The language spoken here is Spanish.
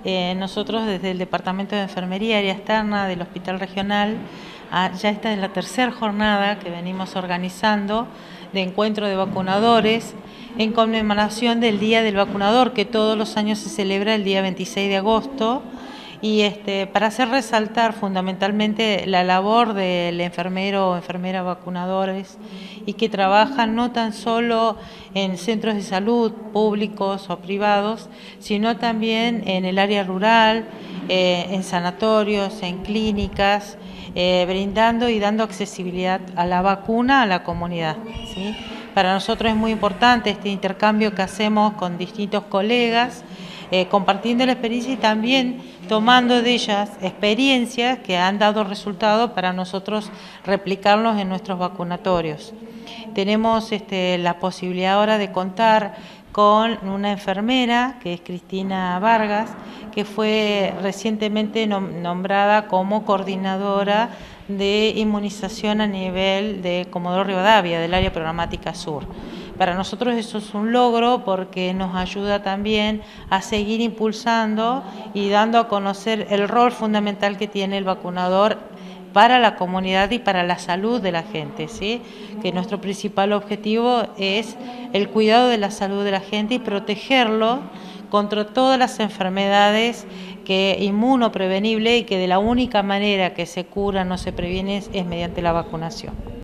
Nosotros desde el Departamento de Enfermería Área Externa del Hospital Regional, ya esta es la tercera jornada que venimos organizando de encuentro de vacunadores en conmemoración del Día del Vacunador, que todos los años se celebra el día 26 de agosto, y para hacer resaltar fundamentalmente la labor del enfermero o enfermera vacunadores y que trabajan no tan solo en centros de salud públicos o privados, sino también en el área rural, en sanatorios, en clínicas, brindando y dando accesibilidad a la vacuna a la comunidad, ¿sí? Para nosotros es muy importante este intercambio que hacemos con distintos colegas, compartiendo la experiencia y también tomando de ellas experiencias que han dado resultado para nosotros replicarlos en nuestros vacunatorios. Tenemos la posibilidad ahora de contar con una enfermera, que es Cristina Vargas, que fue recientemente nombrada como coordinadora de inmunización a nivel de Comodoro Rivadavia, del área programática sur. Para nosotros eso es un logro porque nos ayuda también a seguir impulsando y dando a conocer el rol fundamental que tiene el vacunador para la comunidad y para la salud de la gente, ¿sí? Que nuestro principal objetivo es el cuidado de la salud de la gente y protegerlo contra todas las enfermedades inmunoprevenibles y que de la única manera que se curan o se previenen es mediante la vacunación.